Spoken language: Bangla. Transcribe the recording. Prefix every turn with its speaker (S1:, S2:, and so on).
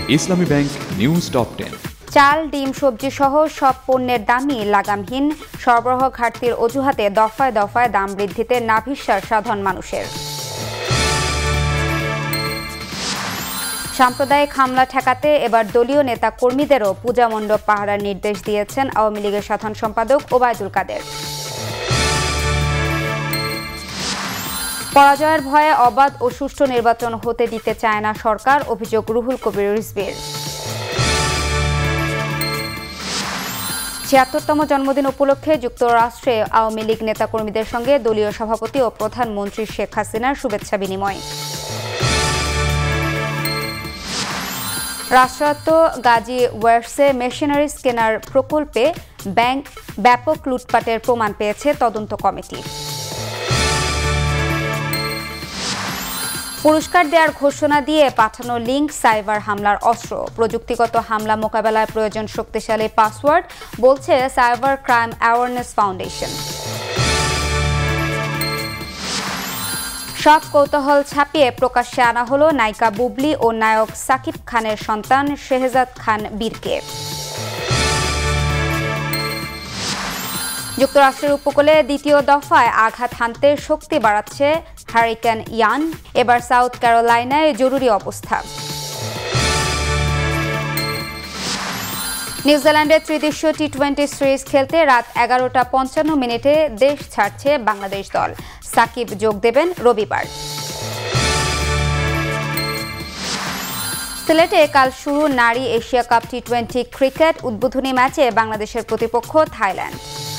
S1: ইসলামী ব্যাংক নিউজ টপ 10।
S2: চাল, ডিম, সবজি সহ সব পণ্যের দামই লাগামহীন। সরবরাহ ঘাটতির অজুহাতে দফায় দফায় দাম বৃদ্ধিতে নাভিশ্বাস সাধারণ মানুষের। সাম্প্রদায়িক হামলা ঠেকাতে এবার দলীয় নেতা কর্মীদেরও পূজা মণ্ডপ পাহারার নির্দেশ দিয়েছেন আওয়ামী লীগের সাধারণ সম্পাদক ওবায়দুল কাদের। পরাজয়ের ভয়ে অবাধ ও সুষ্ঠু নির্বাচন হতে দিতে চায় না সরকার, অভিযোগ রুহুল কবির রিজভীর। ৭৬তম জন্মদিন উপলক্ষে যুক্তরাষ্ট্রে আওয়ামী লীগ নেতাকর্মীদের সঙ্গে দলীয় সভাপতি ও প্রধানমন্ত্রী শেখ হাসিনার শুভেচ্ছা বিনিময়। রাষ্ট্রায়ত্ত গাজী ওয়ার্সে মেশিনারিজ কেনার প্রকল্পে ব্যাপক লুটপাটের প্রমাণ পেয়েছে তদন্ত কমিটি। পুরস্কার দেওয়ার ঘোষণা দিয়ে পাঠানো লিঙ্ক সাইবার হামলার অস্ত্র। প্রযুক্তিগত হামলা মোকাবেলায় প্রয়োজন শক্তিশালী পাসওয়ার্ড, বলছে সাইবার ক্রাইম অ্যাওয়ারনেস ফাউন্ডেশন। সব কৌতূহল ছাপিয়ে প্রকাশ্যে আনা হলো নায়িকা বুবলি ও নায়ক সাকিব খানের সন্তান শেহজাদ খান বীরকে। যুক্তরাষ্ট্রের উপকূলে দ্বিতীয় দফায় আঘাত হানতে শক্তি বাড়াচ্ছে হারিকেন ইয়ান। এবার সাউথ ক্যারোলাইনায় জরুরি অবস্থা। নিউজিল্যান্ডের ত্রিদেশীয় টি-20 সিরিজ খেলতে রাত 11:55 দেশ ছাড়ছে বাংলাদেশ দল। সাকিব যোগ দেবেন রবিবার। সিলেটে কাল শুরু নারী এশিয়া কাপ টি-20 ক্রিকেট। উদ্বোধনী ম্যাচে বাংলাদেশের প্রতিপক্ষ থাইল্যান্ড।